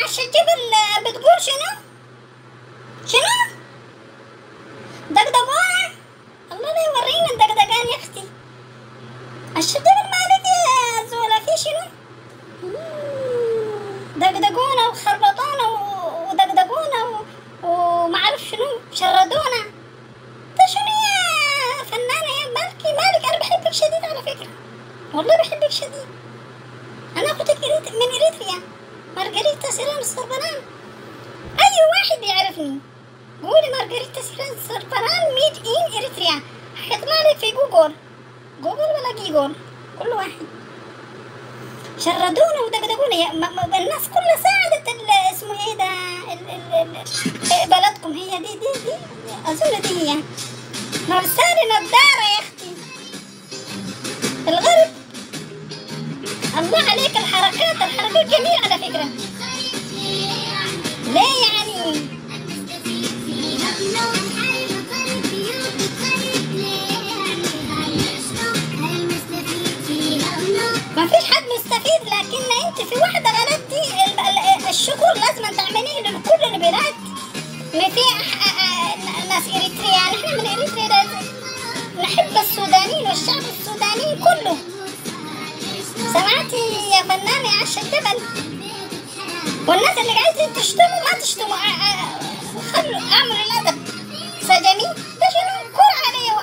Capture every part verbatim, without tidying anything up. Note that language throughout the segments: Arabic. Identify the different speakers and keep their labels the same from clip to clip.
Speaker 1: عش الجبل بتقول شنو؟ شنو؟ دقدقونا؟ الله لا يورينا الدقدقان يا اختي. عش الجبل مالك يا زولا في شنو؟ دقدقونا وخربطونا ودقدقونا ومعرف شنو شردونا. ده شنو يا فنانة يا مالكي مالك؟ أنا بحبك شديد على فكرة، والله بحبك شديد. أنا أخوتك من إريتريا، مارغريتا سيران السربنان. أي واحد يعرفني قولي مارغريتا سيران السربنان ميد إن إريتريا، حيطلع لك في جوجل، جوجل ولا جيجول كل واحد. شردونا ودقدقونا يا الناس كلها ساعدت اسمه ايه ده ال ال ال بلدكم هي دي دي دي اظن دي هي مرسالي نضارة يا اختي. الغرب الله عليك الحركات الحركات جميلة على فكرة. ليه يعني ما فيش حد مستفيد، لكن انت في واحدة غلطتي. الشكر لازم تعمليه لكل البلاد. ما في ناس اريتريا، نحن من اريتريا نحب السودانيين والشعب السوداني كله. سمعتي يا فنانة يا عش الجبل؟ والناس اللي قاعدين تشتموا ما تشتموا، خلوا اعملوا الادب. سجمي ده شنو كر عليه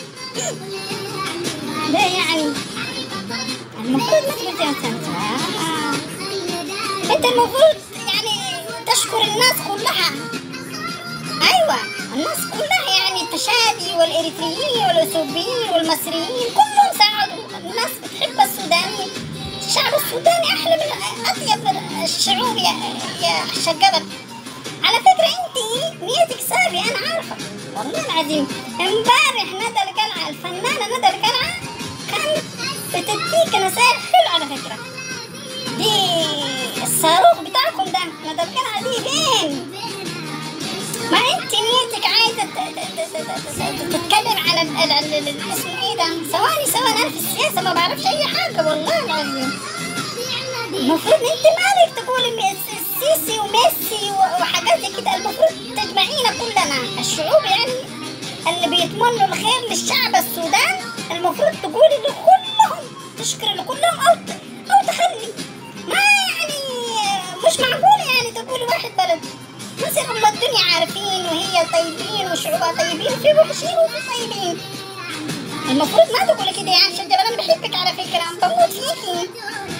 Speaker 1: ده يعني المفروض ما تقول انت آه. انت المفروض يعني تشكر الناس كلها. ايوه الناس كلها يعني التشادي والاريتريين والاثيوبيين والمصريين كلهم ساعدوا. الناس بتحب السوداني، الشعب السوداني احلى من اطيب الشعوب يا يا عش الجبل. على فكره انت نيتك صافيه انا عارفه والله العظيم. امبارح ندى القلعه الفنانه ندى القلعه كانت بتديك نصايح حلوه على فكره. دي الصاروخ بتاعكم ده ندى القلعه دي فين؟ ما انت نيتك عايزه تتكلم على اسمه ايه ده. ثواني ثواني انا في السياسه ما بعرفش اي حاجه والله العظيم. المفروض انت مالك تقولي السيسي وميسي وحاجات زي كده. المفروض تجمعينا كلنا الشعوب يعني اللي بيتمنوا الخير للشعب السودان. المفروض تقولي لكلهم تشكري لكلهم او او تخلي. ما يعني مش معقول يعني تقولي واحد بلد. مصر هم الدنيا عارفين وهي طيبين وشعوبها طيبين، في وحشين وفي طيبين. المفروض ما تقولي كده يا عش الجبل. انا بحبك على فكره، بموت فيكي.